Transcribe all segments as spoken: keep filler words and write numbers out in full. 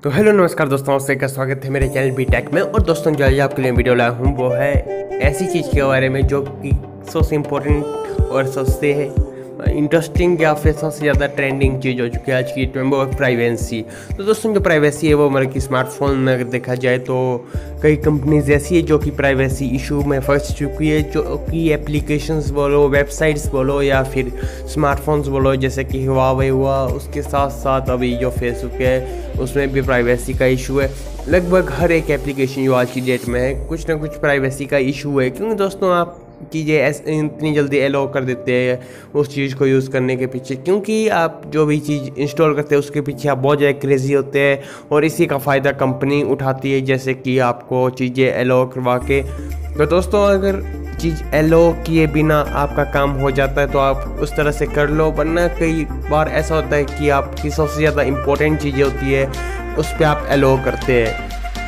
तो हेलो नमस्कार दोस्तों, आपसे का स्वागत है मेरे चैनल बी टेक में। और दोस्तों जो आज आपके लिए वीडियो लाया हूँ वो है ऐसी चीज़ के बारे में जो कि सबसे इम्पोर्टेंट और सबसे इंटरेस्टिंग या फिर सबसे ज़्यादा ट्रेंडिंग चीज़ हो चुकी है आज की डेट में, वो है प्राइवेसी। तो दोस्तों जो प्राइवेसी है वो मतलब कि स्मार्टफोन में अगर देखा जाए तो कई कंपनीज ऐसी है जो कि प्राइवेसी इशू में फंस चुकी है, जो कि एप्लीकेशंस बोलो, वेबसाइट्स बोलो या फिर स्मार्टफोन्स बोलो, जैसे कि हुआवे हुआ। उसके साथ साथ अभी जो फेसबुक है उसमें भी प्राइवेसी का इशू है। लगभग हर एक एप्लीकेशन जो आज की डेट में है कुछ ना कुछ प्राइवेसी का इशू है, क्योंकि दोस्तों आप चीज़ें इतनी जल्दी अलाउ कर देते हैं उस चीज़ को यूज़ करने के पीछे, क्योंकि आप जो भी चीज़ इंस्टॉल करते हैं उसके पीछे आप बहुत ज़्यादा क्रेजी होते हैं और इसी का फ़ायदा कंपनी उठाती है, जैसे कि आपको चीज़ें अलाउ करवा के। तो दोस्तों अगर चीज़ अलाउ किए बिना आपका काम हो जाता है तो आप उस तरह से कर लो, वरना कई बार ऐसा होता है कि आपकी सबसे ज़्यादा इम्पोर्टेंट चीज़ें होती है उस पर आप अलाउ करते हैं।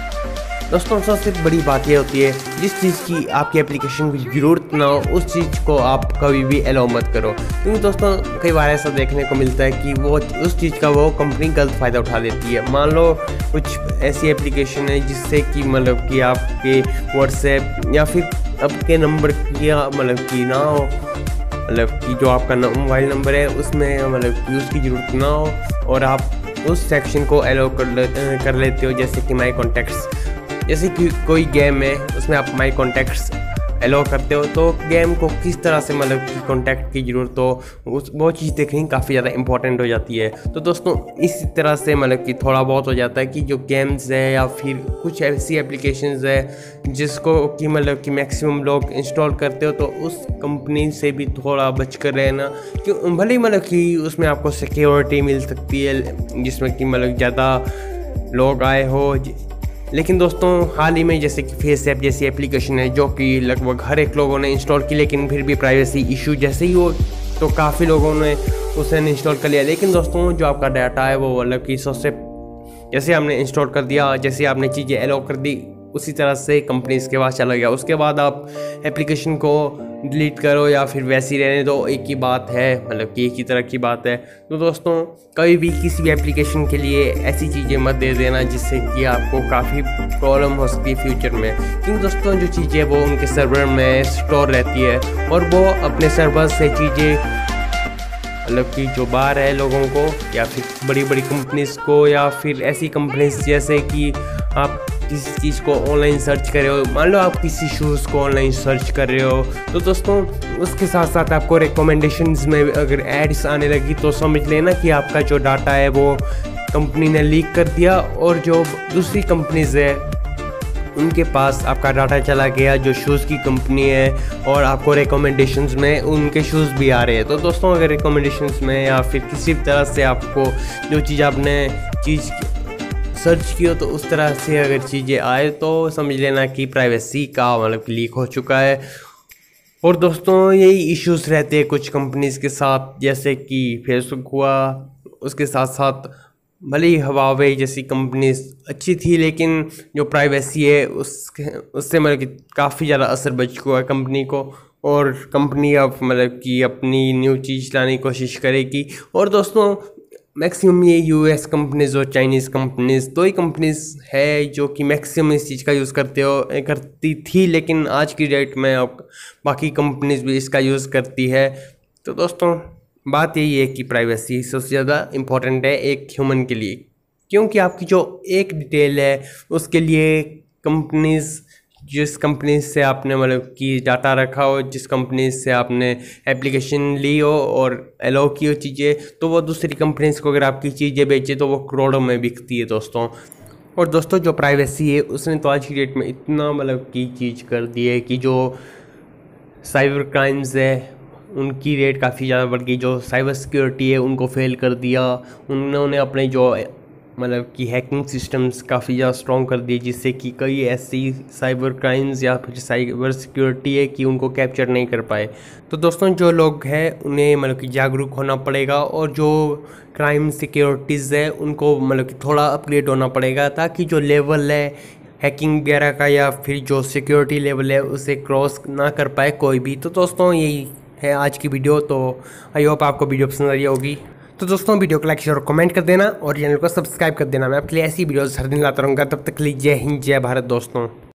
दोस्तों सबसे बड़ी बात यह होती है जिस चीज़ की आपकी एप्लीकेशन की ज़रूरत ना हो उस चीज़ को आप कभी भी अलाउ मत करो, क्योंकि दोस्तों कई बार ऐसा देखने को मिलता है कि वो उस चीज़ का वो कंपनी गलत फ़ायदा उठा लेती है। मान लो कुछ ऐसी एप्लीकेशन है जिससे कि मतलब कि आपके व्हाट्सएप या फिर आपके नंबर की मतलब कि ना हो, मतलब कि जो आपका मोबाइल नंबर है उसमें मतलब कि उसकी ज़रूरत ना हो और आप उस सेक्शन को अलाउ कर ले, कर लेते हो, जैसे कि माई कॉन्टैक्ट्स। जैसे कि कोई गेम है उसमें आप माई कॉन्टैक्ट्स अलाउ करते हो तो गेम को किस तरह से मतलब कि कॉन्टैक्ट की ज़रूरत हो उस वो चीज़ देखनी काफ़ी ज़्यादा इंपॉर्टेंट हो जाती है। तो दोस्तों इसी तरह से मतलब कि थोड़ा बहुत हो जाता है कि जो गेम्स है या फिर कुछ ऐसी एप्लीकेशंस है जिसको कि मतलब कि मैक्सिमम लोग इंस्टॉल करते हो तो उस कंपनी से भी थोड़ा बच कर रहना, क्यों भले ही मतलब कि उसमें आपको सिक्योरिटी मिल सकती है जिसमें कि मतलब ज़्यादा लोग आए हो। लेकिन दोस्तों हाल ही में जैसे कि फेस ऐप जैसी एप्लीकेशन है जो कि लगभग हर एक लोगों ने इंस्टॉल की, लेकिन फिर भी प्राइवेसी इशू जैसे ही हो तो काफ़ी लोगों ने उसे इंस्टॉल कर लिया। लेकिन दोस्तों जो आपका डाटा है वो मतलब कि सबसे जैसे आपने इंस्टॉल कर दिया, जैसे आपने चीज़ें अलाउ कर दी उसी तरह से कंपनी इसके पास चला गया। उसके बाद आप एप्लीकेशन को डिलीट करो या फिर वैसे ही रहने दो, एक ही बात है, मतलब कि एक ही तरह की बात है। तो दोस्तों कभी भी किसी भी एप्लीकेशन के लिए ऐसी चीज़ें मत दे देना जिससे कि आपको काफ़ी प्रॉब्लम हो सकती है फ्यूचर में, क्योंकि दोस्तों जो चीज़ें वो उनके सर्वर में स्टोर रहती है और वो अपने सर्वर से चीज़ें मतलब कि जो बाहर है लोगों को या फिर बड़ी बड़ी कंपनीज़ को या फिर ऐसी कंपनीज जैसे कि आप किसी चीज़ को ऑनलाइन सर्च कर रहे हो, मान लो आप किसी शूज़ को ऑनलाइन सर्च कर रहे हो तो दोस्तों उसके साथ साथ आपको रिकमेंडेशंस में अगर एड्स आने लगी तो समझ लेना कि आपका जो डाटा है वो कंपनी ने लीक कर दिया और जो दूसरी कंपनीज है उनके पास आपका डाटा चला गया, जो शूज़ की कंपनी है, और आपको रिकमेंडेशंस में उनके शूज़ भी आ रहे हैं। तो दोस्तों अगर रिकमेंडेशंस में या फिर किसी तरह से आपको जो चीज़ आपने चीज़ सर्च की हो तो उस तरह से अगर चीज़ें आए तो समझ लेना कि प्राइवेसी का मतलब लीक हो चुका है। और दोस्तों यही इश्यूज़ रहते हैं कुछ कंपनीज़ के साथ, जैसे कि फेसबुक हुआ, उसके साथ साथ भले ही हुआवे जैसी कंपनीज अच्छी थी लेकिन जो प्राइवेसी है उसके उससे मतलब कि काफ़ी ज़्यादा असर बच चुका है कंपनी को, और कंपनी अब मतलब कि अपनी न्यू चीज़ लाने की कोशिश करेगी। और दोस्तों मैक्सिमम ये यूएस कंपनीज और चाइनीज़ कंपनीज दो ही कंपनीज है जो कि मैक्सिमम इस चीज़ का यूज़ करते हो करती थी, लेकिन आज की डेट में अब बाकी कंपनीज भी इसका यूज़ करती है। तो दोस्तों बात यही है कि प्राइवेसी सबसे ज़्यादा इम्पोर्टेंट है एक ह्यूमन के लिए, क्योंकि आपकी जो एक डिटेल है उसके लिए कंपनीज जिस कंपनी से आपने मतलब कि डाटा रखा हो, जिस कंपनी से आपने एप्लीकेशन ली हो और अलाउ की हो चीज़ें, तो वो दूसरी कंपनीज को अगर आपकी चीज़ें बेचे तो वो करोड़ों में बिकती है दोस्तों। और दोस्तों जो प्राइवेसी है उसने तो आज की डेट में इतना मतलब की चीज़ कर दी है कि जो साइबर क्राइम्स है उनकी रेट काफ़ी ज़्यादा बढ़ गई, जो साइबर सिक्योरिटी है उनको फेल कर दिया। उन्होंने अपने जो मतलब कि हैकिंग सिस्टम्स काफ़ी ज़्यादा स्ट्रॉन्ग कर दिए, जिससे कि कई ऐसी साइबर क्राइम्स या फिर साइबर सिक्योरिटी है कि उनको कैप्चर नहीं कर पाए। तो दोस्तों जो लोग हैं उन्हें मतलब कि जागरूक होना पड़ेगा और जो क्राइम सिक्योरिटीज़ है उनको मतलब कि थोड़ा अपग्रेड होना पड़ेगा, ताकि जो लेवल है हैकिंग वगैरह का या फिर जो सिक्योरिटी लेवल है उसे क्रॉस ना कर पाए कोई भी। तो दोस्तों यही है आज की वीडियो, तो आई होप आपको वीडियो पसंद आई होगी। तो दोस्तों वीडियो को लाइक शेयर और कमेंट कर देना और चैनल को सब्सक्राइब कर देना। मैं आपके लिए ऐसी वीडियोस हर दिन लाता रहूँगा। तब तक के लिए जय हिंद जय भारत दोस्तों।